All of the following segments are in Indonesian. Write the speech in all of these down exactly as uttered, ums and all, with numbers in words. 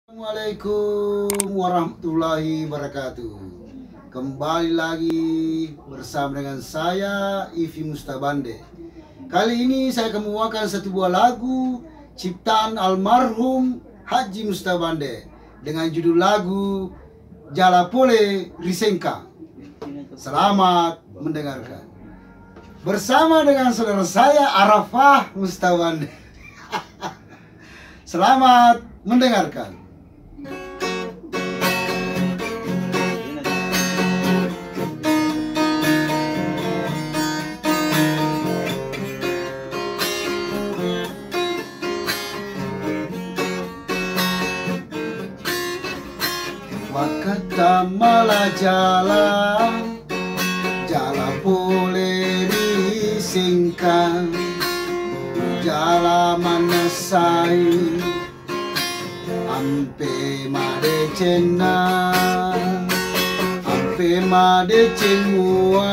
Assalamualaikum warahmatullahi wabarakatuh. Kembali lagi bersama dengan saya Ivi Mustabande. Kali ini saya akan membawakan satu buah lagu ciptaan almarhum Haji Mustabande dengan judul lagu Jalapole Risengka. Selamat mendengarkan. Bersama dengan saudara saya Arafah Mustabande. Selamat mendengarkan. Wakata mala jala jala pole risengka jala manasai ampe made cena ampe made cemua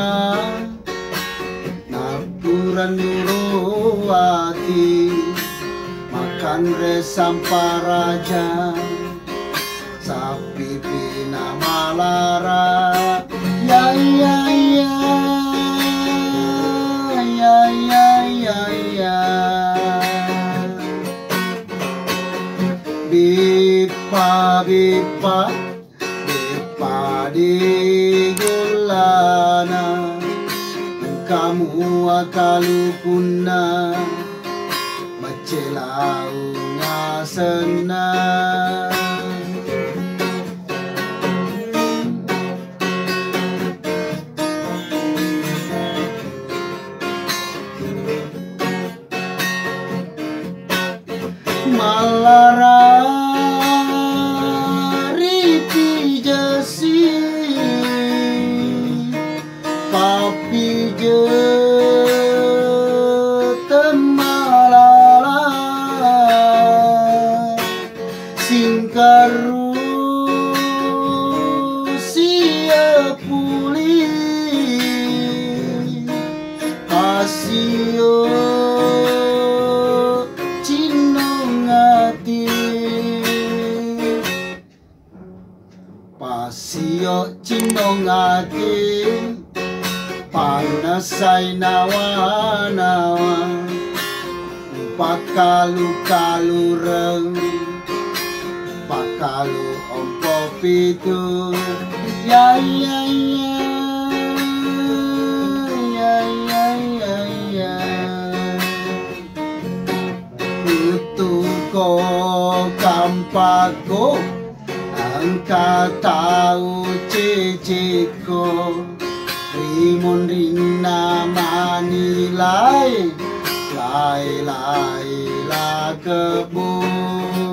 napuran nuruati makan resam paraja sapi pina malara ya ya ya ya ya ya ya bipa bipa bipa di gulana kamu akalukuna macelau ngasena malara ripi jasi papi je temalala singkaru sia puli asio pasio cinongati panasai nawa-nawa pakalu kalureng pakalu ompo pitu ya ya ya ya ya ya ya itu ko kampako angka tahu ciciko rimun rina manilai lai lai la kebun